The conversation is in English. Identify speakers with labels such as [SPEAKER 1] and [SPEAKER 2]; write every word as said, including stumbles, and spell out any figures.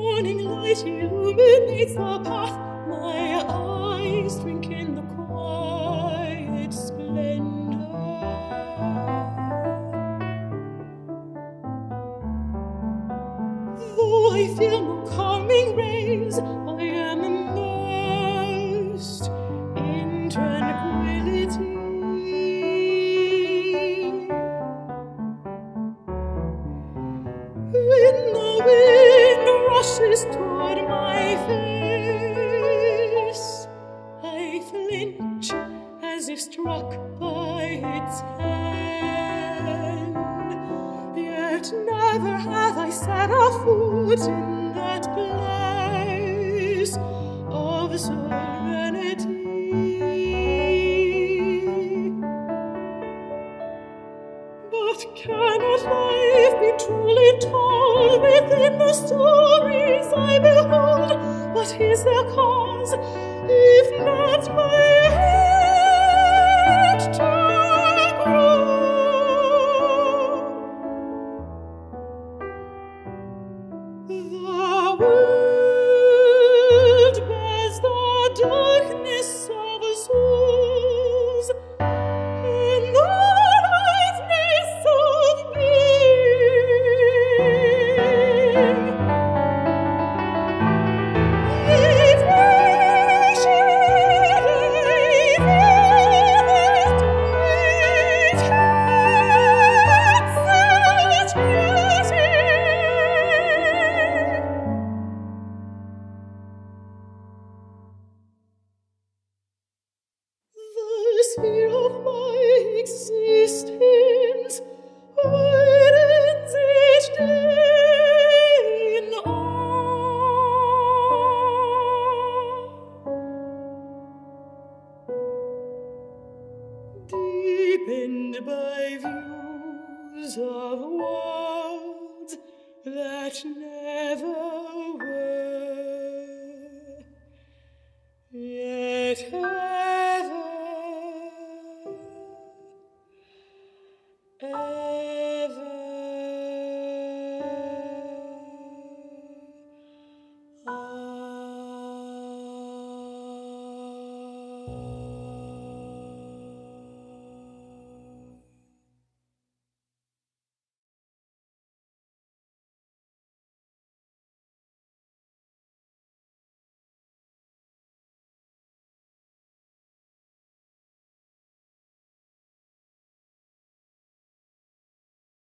[SPEAKER 1] morning light illuminates the path. My eyes drink in the quiet splendor. Though I feel no calming rays, I am immersed in tranquility. When the wind rushes toward my face, I flinch as if struck by its hand. Yet never have I set a foot in that place of serenity. But cannot life be truly told within the stories I behold? What is their cause, if not my heart to grow? The world bears the darkness of souls, and the lightness of being. Yet patiently with great hearts such beauty. The sphere of my existence widens each day in awe. Deepened by